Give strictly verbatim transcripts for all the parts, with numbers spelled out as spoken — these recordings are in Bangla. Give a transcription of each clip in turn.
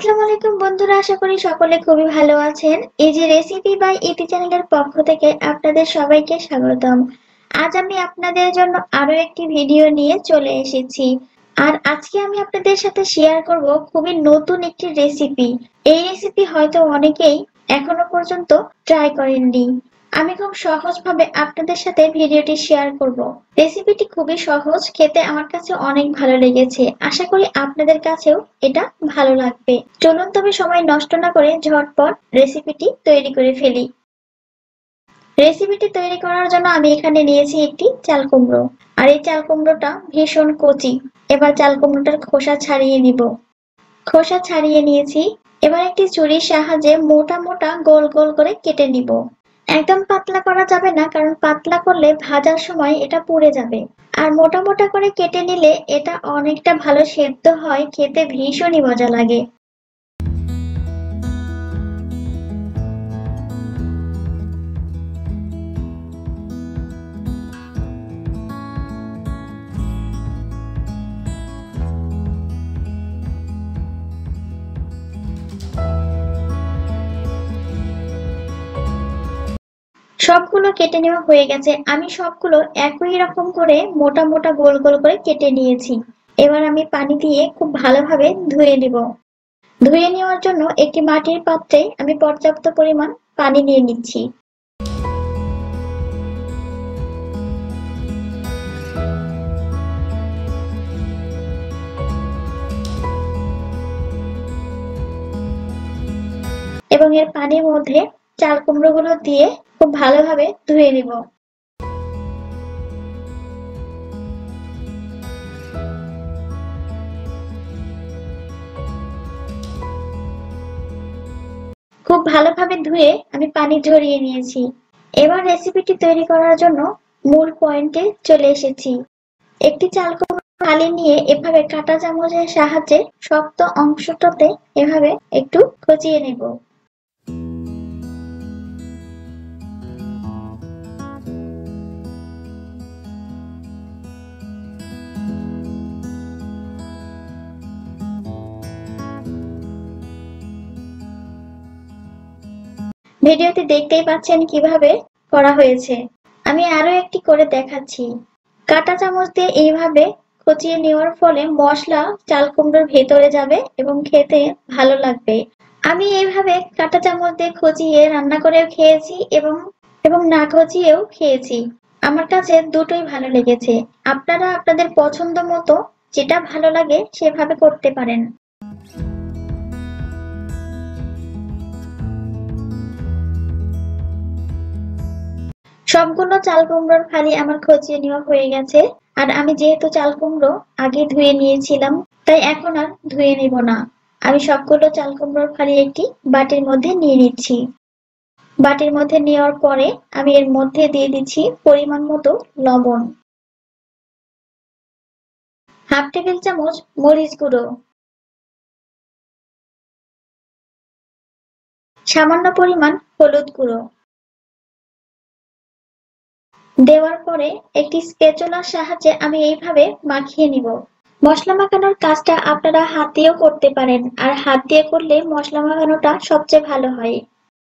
আসসালামু আলাইকুম বন্ধুরা, আশা করি সকলে খুবই ভালো আছেন। এই যে রেসিপি বাই ইতি চ্যানেলের পক্ষ থেকে আপনাদের সবাইকে স্বাগতম। আজ আমি আপনাদের জন্য আরো একটি ভিডিও নিয়ে চলে এসেছি। আর আজকে আমি আপনাদের সাথে শেয়ার করব খুবই নতুন একটি রেসিপি। এই রেসিপি হয়তো অনেকেই এখনো পর্যন্ত ট্রাই করেননি। আমি খুব সহজভাবে আপনাদের সাথে ভিডিওটি শেয়ার করব। রেসিপিটি খুবই সহজ, খেতে আমার কাছে অনেক ভালো লেগেছে। আশা করি আপনাদের কাছেও এটা ভালো লাগবে। চলুন তবে সময় নষ্ট না করে ঝটপট রেসিপিটি তৈরি করে ফেলি। রেসিপিটি তৈরি করার জন্য আমি এখানে নিয়েছি একটি চাল কুমড়ো। আর এই চাল কুমড়োটা ভীষণ কচি। এবার চাল কুমড়োটার খোসা ছাড়িয়ে নিব। খোসা ছাড়িয়ে নিয়েছি। এবার একটি ছুরির সাহায্যে মোটা মোটা গোল গোল করে কেটে নিব। একদম পাতলা করা যাবে না, কারণ পাতলা করলে ভাজার সময় এটা পুড়ে যাবে। আর মোটা মোটা করে কেটে নিলে এটা অনেকটা ভালো সেদ্ধ হয়, খেতে ভীষণই মজা লাগে। সবগুলো কেটে নেওয়া হয়ে গেছে। আমি সবগুলো একই রকম করে মোটা মোটা গোল গোল করে কেটে নিয়েছি। এবার আমি পানি দিয়ে খুব ভালোভাবে ধুয়ে নেব। ধুয়ে নেওয়ার জন্য একটি মাটির পাত্রে আমি পর্যাপ্ত পরিমাণ পানি নিয়ে নিচ্ছি। এবং এর পানির মধ্যে চাল কুমড়োগুলো দিয়ে খুব ভালোভাবে ধুয়ে নেব। খুব ভালোভাবে ধুয়ে আমি পানি ঝরিয়ে নিয়েছি। এবার রেসিপিটি তৈরি করার জন্য মূল পয়েন্টে চলে এসেছি। একটি চাল কুমড়ো ফালি নিয়ে এভাবে কাঁটা চামচের সাহায্যে শক্ত অংশটাতে এভাবে একটু খচিয়ে নেব। ভিডিওতে দেখতেই পাচ্ছেন কিভাবে করা হয়েছে। আমি আরো একটি করে দেখাচ্ছি। কাঁটা চামচ দিয়ে এইভাবে খচিয়ে নেওয়ার ফলে মশলা চাল কুমড়োর ভেতরে যাবে এবং খেতে ভালো লাগবে। আমি এইভাবে কাঁটা চামচ দিয়ে খচিয়ে রান্না করেও খেয়েছি এবং এবং না খচিয়েও খেয়েছি। আমার কাছে দুটোই ভালো লেগেছে। আপনারা আপনাদের পছন্দ মতো যেটা ভালো লাগে সেভাবে করতে পারেন। সবগুলো চাল কুমড়োর ফালি আমার খচিয়ে নেওয়া হয়ে গেছে। আর আমি যেহেতু চাল কুমড়ো আগে ধুয়ে নিয়েছিলাম, তাই এখন আর ধুয়ে নেব না। আমি সবগুলো চাল কুমড়োর ফালি একটি বাটির মধ্যে নিয়ে নিচ্ছি। বাটির মধ্যে নেওয়ার পরে আমি এর মধ্যে দিয়ে দিচ্ছি পরিমাণ মতো লবণ, হাফ টেবিল চামচ মরিচ গুঁড়ো, সামান্য পরিমাণ হলুদ গুঁড়ো দেওয়ার পরে একটি স্প্যাচুলার সাহায্যে আমি এইভাবে মাখিয়ে নিব। মশলা মাখানোর কাজটা আপনারা হাত দিয়েও করতে পারেন, আর হাত দিয়ে করলে মশলা মাখানোটা সবচেয়ে ভালো হয়।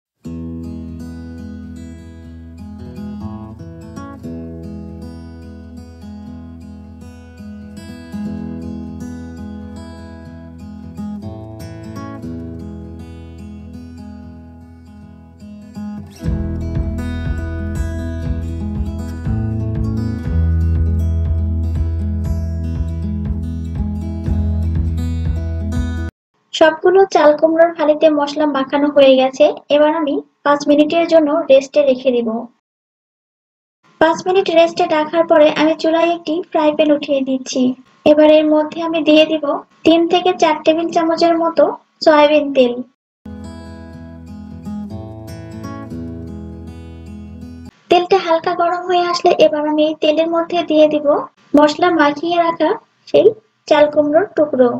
সবগুলো চাল কুমড়োর ফালিতে মশলা মাখানো হয়ে গেছে। এবার আমি পাঁচ মিনিটের জন্য রেস্টে রেখে দিব। পাঁচ মিনিট রেস্টে রাখার পরে আমি চুলায় একটি ফ্রাই প্যান উঠিয়ে দিচ্ছি। এবার এর মধ্যে আমি দিয়ে দিব তিন থেকে চার টেবিল চামচের মতো সয়াবিন তেল। তেলটা হালকা গরম হয়ে আসলে এবার আমি এই তেলের মধ্যে দিয়ে দিব মশলা মাখিয়ে রাখা সেই চাল কুমড়োর টুকরো।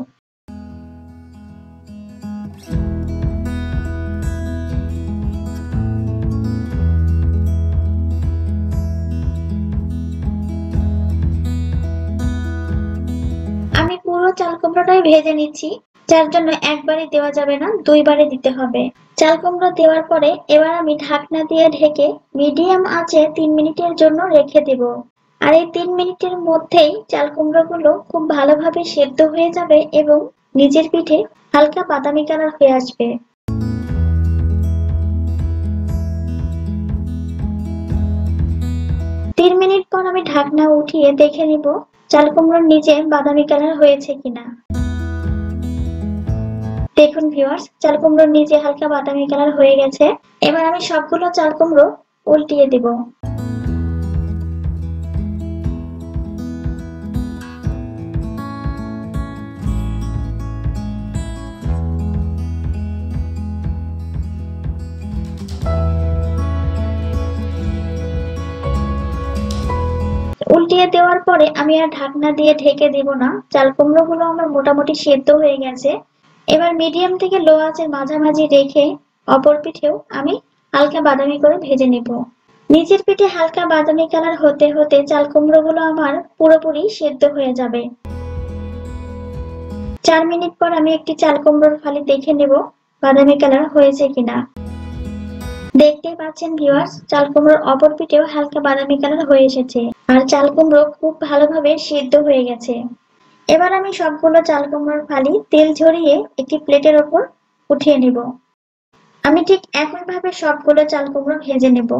আমি পুরো চাল কুমড়োটাই ভেজে নিচ্ছি। যার জন্য একবারই দেওয়া যাবে না, দুইবারে দিতে হবে। চাল কুমড়ো দেওয়ার পরে এবার আমি ঢাকনা দিয়ে ঢেকে মিডিয়াম আঁচে তিন মিনিটের জন্য রেখে দেব। আর এই তিন মিনিটের মধ্যেই চাল কুমড়োগুলো খুব ভালোভাবে সেদ্ধ হয়ে যাবে এবং নিচের পিঠে হালকা বাদামি কালার হয়ে আসবে। তিন মিনিট পর আমি ঢাকনা উঠিয়ে দেখে নিব চাল কুমড়োর নিচে বাদামি কালার হয়েছে কিনা। দেখুন ভিউয়ার্স, চাল কুমড়োর নিচে হালকা বাদামি কালার হয়ে গেছে। এবার আমি সবগুলো চাল কুমড়ো উল্টিয়ে দেব। উল্টিয়ে দেওয়ার পরে আমি আর ঢাকনা দিয়ে ঢেকে দিব না। চাল কুমড়ো গুলো আমার মোটামুটি সেদ্ধ হয়ে গেছে। এবার মিডিয়াম থেকে লো আঁচে মাঝামাঝি রেখে অপর পিঠেও আমি হালকা বাদামি করে ভেজে নেব। নিচের পিঠে হালকা বাদামি কালার হতে হতে চাল কুমড়ো গুলো আমার পুরোপুরি সেদ্ধ হয়ে যাবে। চার মিনিট পর আমি একটি চাল কুমড়োর ফালি দেখে নেব বাদামি কালার হয়েছে কিনা। দেখতেই পাচ্ছেন ভিউয়ার্স, চাল কুমড়োর অপর পিঠেও হালকা বাদামি কালার হয়ে এসেছে আর চাল কুমড়ো খুব ভালোভাবে সিদ্ধ হয়ে গেছে। এবার আমি সবগুলো চাল কুমড়োর ফালি তেল ঝরিয়ে একটি প্লেটের ওপর উঠিয়ে নেব। আমি ঠিক একইভাবে সবগুলো চাল কুমড়ো ভেজে নেব।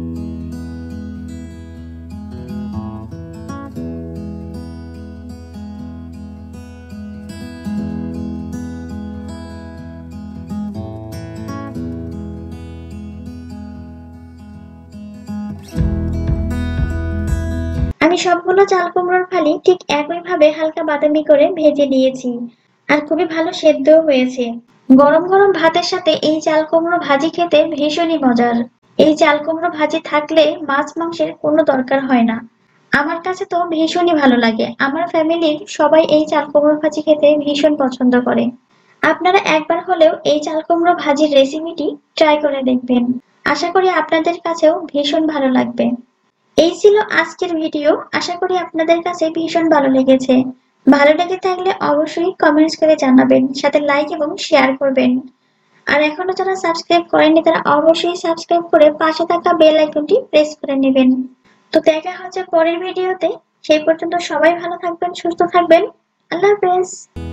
আমি সবগুলো চাল কুমড়োর ফালি ঠিক একইভাবে হালকা বাদামি করে ভেজে নিয়েছি আর খুবই ভালো সেদ্ধও হয়েছে। গরম গরম ভাতের সাথে এই চাল কুমড়ো ভাজি খেতে ভীষণই মজার। এই চাল কুমড়ো ভাজি থাকলে মাছ মাংসের কোনো দরকার হয় না। আমার কাছে তো ভীষণই ভালো লাগে। আমার ফ্যামিলির সবাই এই চাল কুমড়ো ভাজি খেতে ভীষণ পছন্দ করে। আপনারা একবার হলেও এই চাল কুমড়ো ভাজির রেসিপিটি ট্রাই করে দেখবেন। আশা করি আপনাদের কাছেও ভীষণ ভালো লাগবে। এই ছিল আজকের ভিডিও। আশা করি আপনাদের কাছে ভীষণ ভালো লেগেছে। ভালো লেগে থাকলে অবশ্যই কমেন্টস করে জানাবেন, সাথে লাইক এবং শেয়ার করবেন। আর এখনো যারা সাবস্ক্রাইব করেননি তারা অবশ্যই সাবস্ক্রাইব করে পাশে থাকা বেল আইকনটি প্রেস করে নেবেন। তো দেখা হচ্ছে পরের ভিডিওতে। সেই পর্যন্ত সবাই ভালো থাকবেন, সুস্থ থাকবেন। আল্লাহ হাফেজ।